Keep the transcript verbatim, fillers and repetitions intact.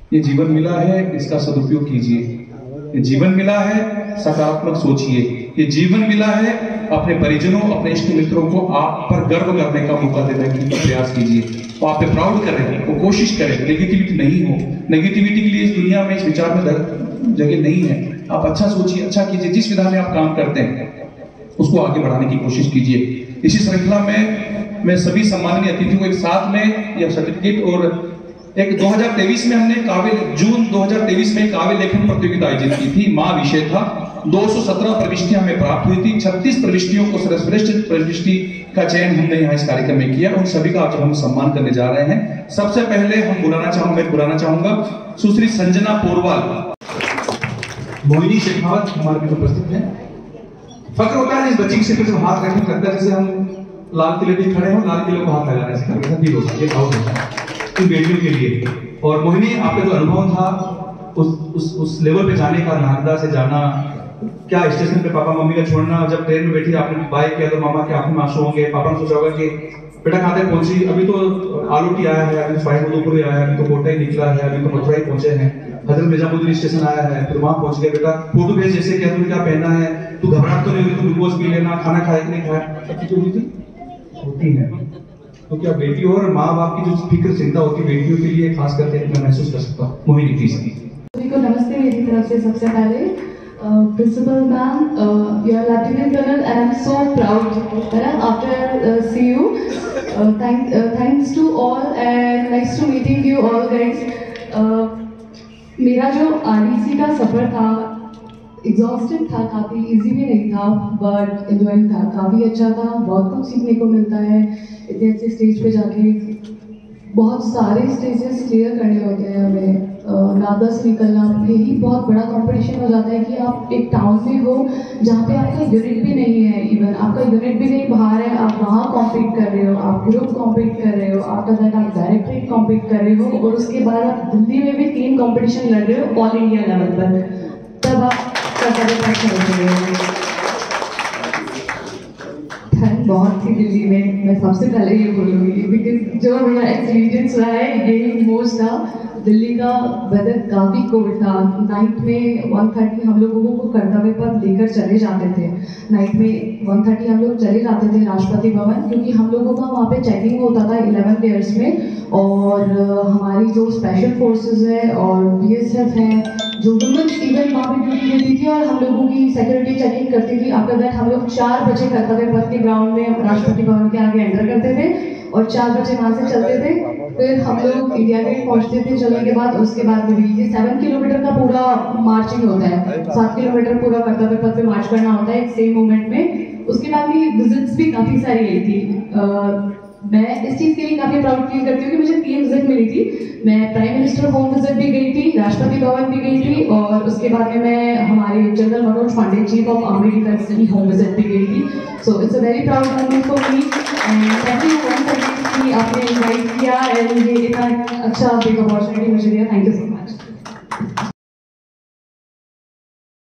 ये जीवन मिला है, इसका सदुपयोग कीजिए। ये जीवन मिला है, सकारात्मक सोचिए। ये जीवन मिला है, अपने परिजनों, अपने इष्ट मित्रों को आप पर गर्व करने का मौका देने की प्रयास कीजिए। वो आप पे प्राउड करें, वो कोशिश करें, नेगेटिविटी नहीं हो। नेगेटिविटी के लिए इस दुनिया में, इस विचार में जगह नहीं है। आप अच्छा सोचिए, अच्छा कीजिए। जिस विधा में आप काम करते हैं उसको आगे बढ़ाने की कोशिश कीजिए। इसी श्रृंखला में मैं सभी सम्माननीय अतिथियों को एक साथ में यह सर्टिफिकेट और एक दो हज़ार तेईस में हमने काव्य जून दो हज़ार तेईस में काव्य लेखन प्रतियोगिता आयोजित की थी। माँ विषय था। दो सौ सत्रह प्रविष्टियां हमें प्राप्त हुई थी। छत्तीस प्रविष्टियों को सर्वश्रेष्ठ प्रविष्टि का चयन हमने यहाँ इस कार्यक्रम में किया। उन सभी का आज हम सम्मान करने जा रहे हैं। सबसे पहले हम बुलाना चाहूंगा बुलाना चाहूंगा सुश्री संजना पोरवाल। मोहिनी शेखावत हमारे बीच उपस्थित है। फक्र होता है इस बच्ची के सिर पे जब हाथ रखने लगता है, जैसे हम लाल किले पे खड़े हो, लाल किले को हाथ लगाने से कैसा फील होता है, ये भाव होता है इन बेटियों के लिए। और मोहिनी, आपका जो अनुभव था उस उस उस लेवल पे जाने का, नालंदा से जाना, क्या स्टेशन पे पापा मम्मी का छोड़ना, जब ट्रेन में बैठी आपने बाय किया तो मामा के आंखों में आंसू होंगे, पापा ने सोचा होगा कि बेटा कहाँ तक पहुंची, अभी तो आलोटी आया है, अभी तो फाइनपुर आया है, अभी तो कोटा ही निकला है, अभी तो मथुरा ही पहुंचे हैं, हजरत निजामुद्दीन स्टेशन आया है, फिर वहां पहुंच गया, बेटा फोटो भेज, जैसे क्या तुमने क्या पहना है, तू घबराहट तो नहीं हुई, तू ग्लूकोज पी लेना, खाना खाया कि नहीं खाया, सब चीजें हुई थी होती है। तो क्या बेटी और माँ बाप की जो फिक्र चिंता होती है बेटियों के लिए, खास करके मैं महसूस कर सकता हूँ। मोहिनी प्लीज। सभी को नमस्ते मेरी तरफ से। सबसे पहले principal ma'am, you are lieutenant colonel and I am so proud after see you. Thanks to all and nice to meeting you all guys. मेरा जो आरडीसी का सफर था एग्जॉस्टिव था, काफ़ी इजी भी नहीं था, बट एंजॉइंग था, काफ़ी अच्छा था। बहुत कुछ सीखने को मिलता है इतने अच्छे स्टेज पे जाके। बहुत सारे स्टेजेस क्लियर करने होते हैं हमें, नालंदा से निकलना यही बहुत बड़ा कंपटीशन हो जाता है कि आप एक टाउन में हो जहाँ पे आपका यूनिट भी नहीं है, इवन आपका यूनिट भी नहीं बाहर है, आप वहाँ कॉम्पीट कर रहे हो, आप ग्रुप कॉम्पीट कर रहे हो, आफ्टर दैट आप डायरेक्टरेट कॉम्पीट कर रहे हो, और उसके बाद आप दिल्ली में भी तीन कॉम्पिटिशन लड़ रहे हो ऑल इंडिया लेवल पर, तब आप ठंड बहुत थी दिल्ली में। मैं सबसे पहले ये बोलूँगी बिकॉज जो मेरा एक्सपीरियंस रहा है यही मोस्ट था। दिल्ली का वेदर काफ़ी कोल्ड था। नाइट में वन थर्टी हम लोगों को कर्तव्य पर लेकर चले जाते थे। नाइट में वन थर्टी हम लोग चले जाते थे राष्ट्रपति भवन, क्योंकि हम लोगों का वहाँ पे चेकिंग होता था इलेवन लेयर्स में, और हमारी जो स्पेशल फोर्सेस है और बीएसएफ है जो वुमेन्स इवन वहाँ पे ड्यूटी देती थी और हम लोगों की सिक्योरिटी चेकिंग करती थी। आफ्टर दैट हम लोग चार बजे कर्तव्य पथ के ग्राउंड में राष्ट्रपति भवन के आगे एंटर करते थे और चार बजे वहाँ से चलते थे। फिर हम लोग इंडिया गेट पहुँचते थे चलने के बाद। उसके बाद में भी सेवन किलोमीटर का पूरा मार्चिंग होता है, सात किलोमीटर पूरा कर्तव्य पथ पे मार्च करना होता है एक सेम मोमेंट में। उसके बाद भी विजिट्स भी काफ़ी सारी आई थी। आ, मैं इस चीज़ के लिए काफ़ी प्राउड फील करती हूँ कि मुझे तीन विजिट मिली थी। मैं प्राइम मिनिस्टर होम विजिट भी गई थी, राष्ट्रपति भवन भी गई थी, और उसके बाद में मैं हमारे general Manoj Pandey chief of army defence की होम विजिट भी गई थी। So it's a very proud moment for me and thank you once again कि आपने इनवाइट किया एंड ये इतना अच्छा बिग अपॉर्चुनिटी मुझे दिया। Thank you so much.